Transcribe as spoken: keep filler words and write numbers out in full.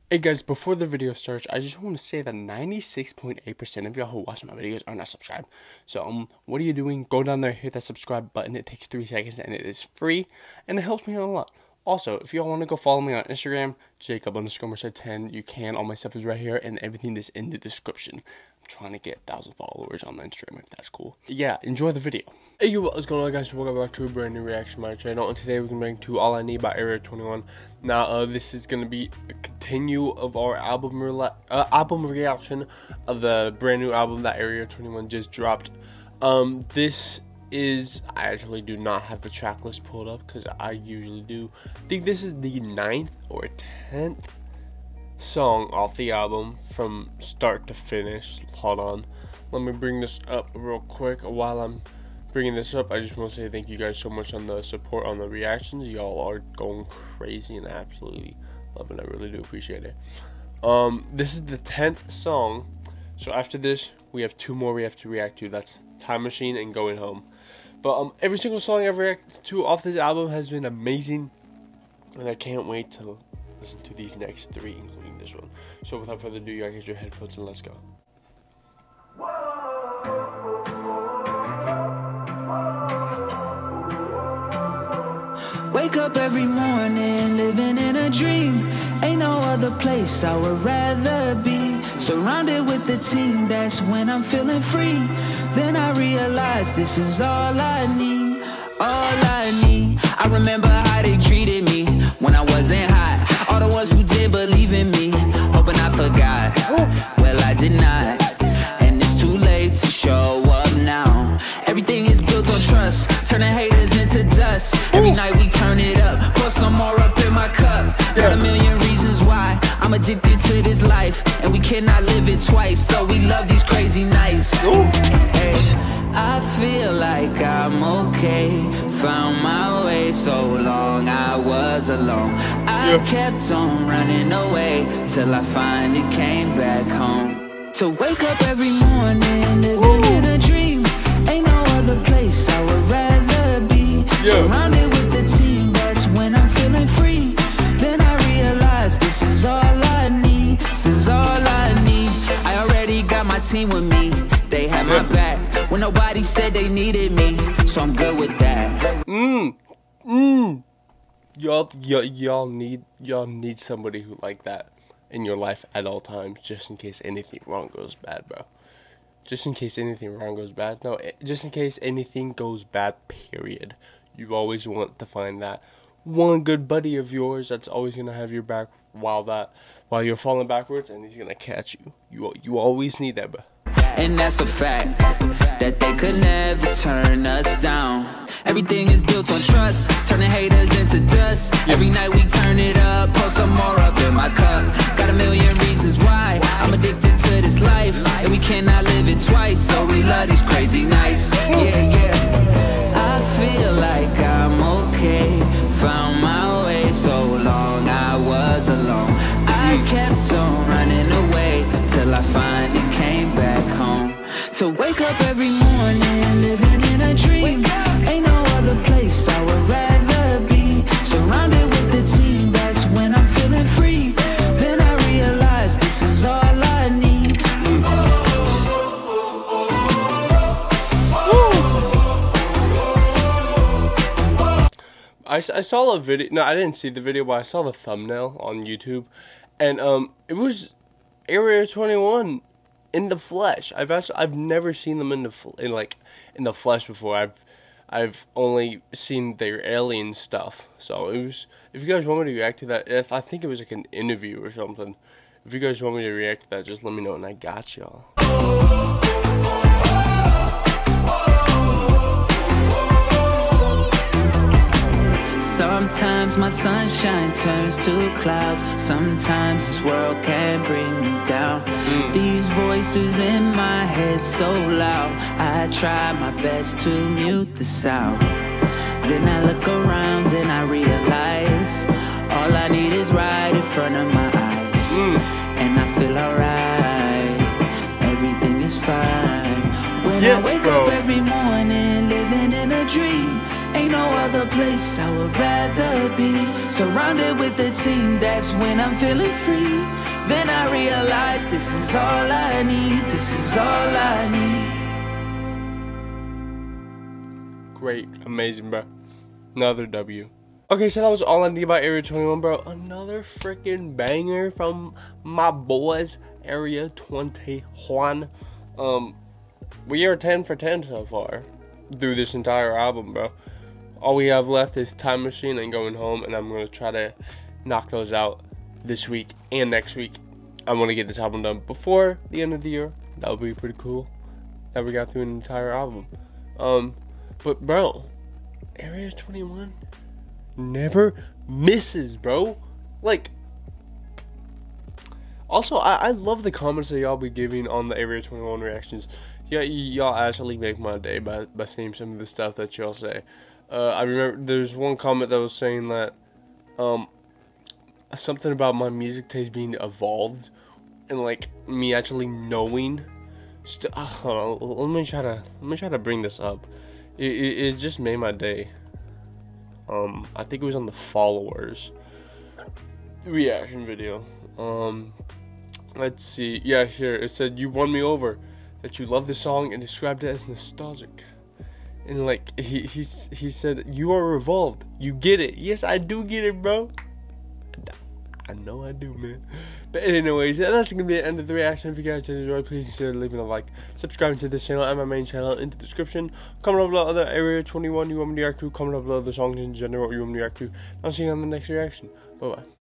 Hey guys, before the video starts, I just want to say that ninety-six point eight percent of y'all who watch my videos are not subscribed. So, um, what are you doing? Go down there, hit that subscribe button. It takes three seconds and it is free, and it helps me out a lot. Also, if y'all want to go follow me on Instagram, Jacob underscore Merced ten, you can. All my stuff is right here, and everything is in the description. I'm trying to get a thousand followers on Instagram, if that's cool. Yeah, enjoy the video. Hey, you, what's going on, guys? Welcome back to a brand new reaction to my channel, and today we're going to bring to All I Need by Area twenty-one. Now, uh, this is going to be a continue of our album, re uh, album reaction of the brand new album that Area twenty-one just dropped. Um, this is, I actually do not have the track list pulled up because I usually do. I think this is the ninth or tenth song off the album from start to finish. Hold on, let me bring this up real quick. While I'm bringing this up, I just want to say thank you guys so much on the support on the reactions. Y'all are going crazy and I absolutely love it. I really do appreciate it. Um, this is the tenth song, so after this we have two more we have to react to. That's Time Machine and Going Home. But um, every single song I've reacted to off this album has been amazing, and I can't wait to listen to these next three, including this one. So without further ado, y'all get your headphones and let's go. Wake up every morning, living in a dream. Ain't no other place I would rather be. Surrounded with the team, that's when I'm feeling free. Then I realize this is all I need, all I need. I remember how they treated me when I wasn't hot. All the ones who did believe in me, hoping I forgot. Well, I did not, and it's too late to show up now. Everything is built on trust, turning haters into dust. Every night we turn it up, pour some more up in my cup. Got a million reasons why I'm addicted to this life, and we cannot live it twice, so we love these crazy nights. Hey, I feel like I'm okay. Found my way, so long I was alone. I yeah. kept on running away till I finally came back home. To wake up every morning, living Ooh. in a dream. Ain't no other place I would rather be. Yeah. Surrounded with the team, that's when I'm feeling free. Then I realize this is all I need. This is all I need. I already got my team with me. They had my back when nobody said they needed me, so I'm good with that. Mmm, mmm. Y'all, y'all need, y'all need somebody who like that in your life at all times, just in case anything wrong goes bad, bro. Just in case anything wrong goes bad. No, just in case anything goes bad, period. You always want to find that one good buddy of yours that's always gonna have your back while that, while you're falling backwards, and he's gonna catch you. You, you always need that, bro. And that's a fact, that they could never turn us down. Everything is built on trust, turning haters into dust. Every night we turn it up, pour some more up in my cup. Got a million reasons why I'm addicted to this life, and we cannot live it twice, so we love these crazy nights. Yeah, yeah. I feel like I'm okay. Found my way, so long I was alone. I kept on running away till I finally came back home. To wake up every morning, living in a dream. Ain't no other place I would rather be. Surrounded with the team, that's when I'm feeling free. Then I realize this is all I need. I, I saw a video, no, I didn't see the video, but I saw the thumbnail on YouTube, and um, it was Area twenty-one in the flesh. I've actually, I've never seen them in the in like in the flesh before. I've I've only seen their alien stuff. So it was. If you guys want me to react to that, if I think it was like an interview or something. If you guys want me to react to that, just let me know, and I got y'all. Sometimes my sunshine turns to clouds. Sometimes this world can bring me down. Mm. These voices in my head so loud, I try my best to mute the sound. Then I look around and I realize all I need is right in front of my eyes. Mm. And I feel alright, everything is fine. When yeah, I wake bro. up every morning, living in a dream. Ain't Ain't no other place I would rather be. Surrounded with the team, that's when I'm feeling free. Then I realize this is all I need, this is all I need. Great, amazing, bro. Another W. Okay, so that was all I need about Area twenty-one, bro. Another freaking banger from my boys, Area twenty-one. Um, we are ten for ten so far through this entire album, bro. All we have left is Time Machine and Going Home, and I'm gonna try to knock those out this week and next week. I want to get this album done before the end of the year. That would be pretty cool. That we got through an entire album. Um, but bro, Area twenty-one never misses, bro. Like, also, I, I love the comments that y'all be giving on the Area twenty-one reactions. Yeah, y'all actually make my day by, by seeing some of the stuff that y'all say. Uh, I remember there's one comment that was saying that, um, something about my music taste being evolved, and like me actually knowing. St uh, hold on, let me try to let me try to bring this up. It, it, it just made my day. Um, I think it was on the followers reaction video. Um, let's see. Yeah, here it said, "You won me over. That you love the song and described it as nostalgic." And like he he he said, "You are revolved. You get it." Yes, I do get it, bro. I know I do, man. But anyways, that's gonna be the end of the reaction. If you guys did enjoy, please consider leaving a like, subscribing to this channel and my main channel in the description. Comment down below other Area twenty-one you want me to react to. Comment down below the songs in general you want me to react to. I'll see you on the next reaction. Bye bye.